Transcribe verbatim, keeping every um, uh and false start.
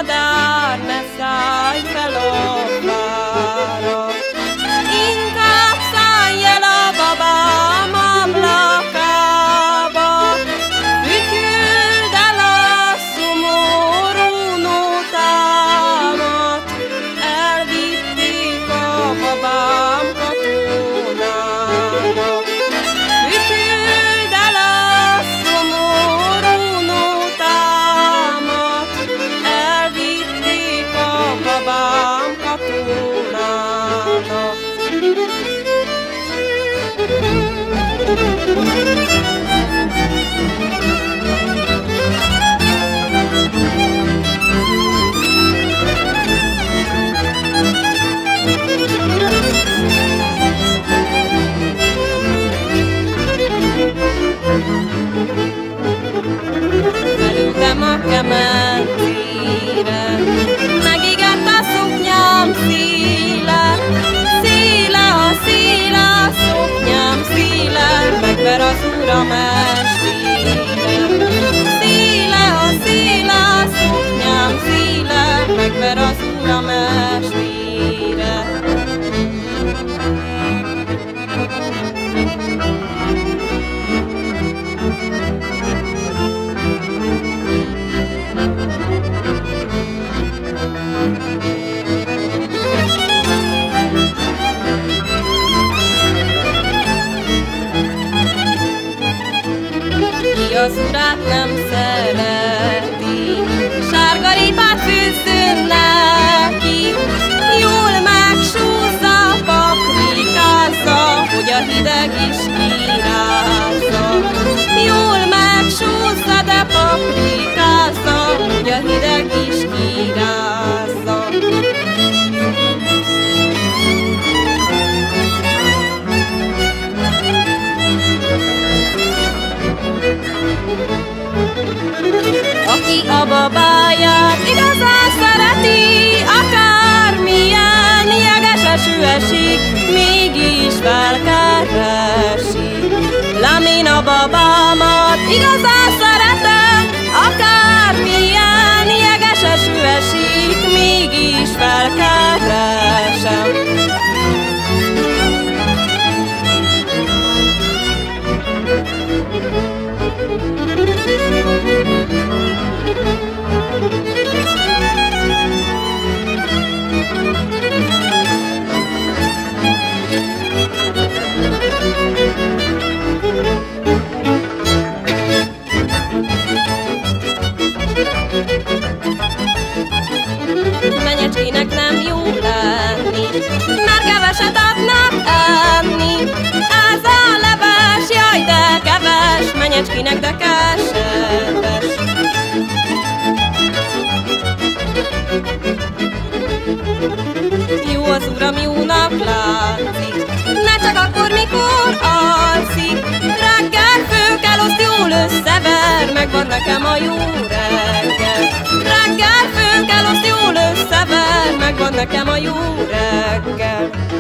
madár, ne szállj fel a fára. Inkább szállj el a babám ablakába, fütyüld el a szomorú nótámat, elvitték a babám katonának. Fütyüld el a szomorú nótámat, elvitték a babám katonának. Felültem a kemencére, megigett a szoknyám szíle, szíle a szíle, a szoknyám szíle, megver az uram estére. Szíle a szíle, a szoknyám szíle, megver az uram estére. Ki az urát nem szereti, sárgaripát fűzzön neki, jól megsúzza, paprikázza, hogy a hideg is kirázza. Jól megsúzza, de paprikázza, hogy a hideg is kirázza. Aki a babáját igazán szereti, akármilyen jeges eső esik, mégis felkeresi. Lám én a babámat igazán szeretem, akármilyen jeges eső esik, mégis felkeresem. Menyecskének nem jó lenni, mert keveset adnak enni. Ez a leves, jaj de keves, menyecskének de kesetes. Jó az uram, jónak látszik, ne csak akkor, mikor alszik. Reggel föl kell, azt jól összever, megvan nekem a jó reggel. Reggel föl kell, azt jól összever, megvan nekem a jó reggel.